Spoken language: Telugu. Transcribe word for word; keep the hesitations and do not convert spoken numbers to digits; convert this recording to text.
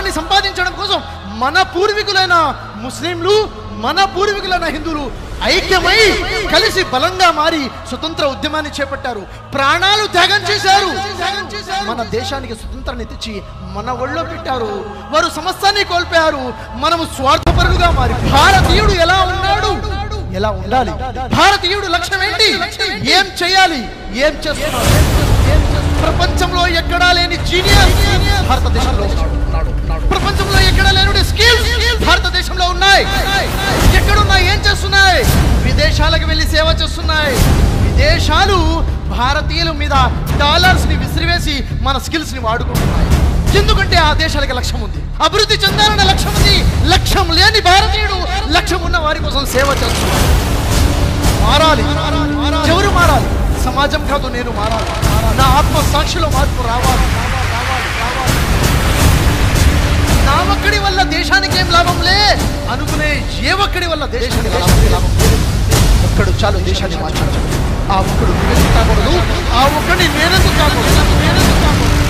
స్వాతంత్రాన్ని సంపాదించడం కోసం మన పూర్వీకులైన ముస్లింలు, మన పూర్వీకులైన హిందువులు ఐక్యమై కలిసి బలంగా మారి స్వతంత్ర ఉద్యమాన్ని చేపట్టారు, ప్రాణాలు త్యాగం చేశారు. మన దేశానికి స్వతంత్రాన్ని తెచ్చి మన ఒళ్ళో పెట్టారు. వారు సమస్తాన్ని కోల్పోయారు, మనము స్వార్థపరులుగా మారి. భారతీయుడు ఎలా ఉన్నాడు, ఎలా ఉండాలి, భారతీయుడు లక్ష్యం ఏంటి, ఏం చేయాలి, ఏం చేస్తున్నాడు? ప్రపంచంలో ఎక్కడా లేని జీనియస్ భారతదేశంలో ఉన్నాడు. ప్రపంచంలో ఎక్కడా లేని స్కిల్స్ భారతదేశంలో ఉన్నాయి. ఎక్కడున్నాయి, ఏం చేస్తున్నాయి? విదేశాలకు వెళ్ళి సేవ చేస్తున్నాయి. విదేశాలు భారతీయుల మీద డాలర్స్ ని విసిరివేసి మన స్కిల్స్ ని వాడుకుంటున్నాయి. ఎందుకంటే ఆ దేశాలకు లక్ష్యం ఉంది, అభివృద్ధి చెందాలన్న లక్ష్యం ఉంది. లక్ష్యం లేని భారతీయుడు లక్ష్యం ఉన్న వారి కోసం సేవ చేస్తున్నాడు. మారాలి. ఎవరు మారాలి? సమాజం కాదు, నేను మారాలి. నా ఆత్మ సాక్షిలో మార్పు రావాలి. నా ఒక్కడి వల్ల దేశానికి ఏం లాభం లే అనుకునే ఏ ఒక్కడి వల్ల దేశానికి లాభం లేదు. ఒక్కడు చాలు దేశాన్ని మార్చాలి. ఆ ఒక్కడు నువ్వెందుకు కాకూడదు, ఆ ఒక్కడిని నేనెందుకు కాకూడదు, నేనెందుకు కాకూడదు.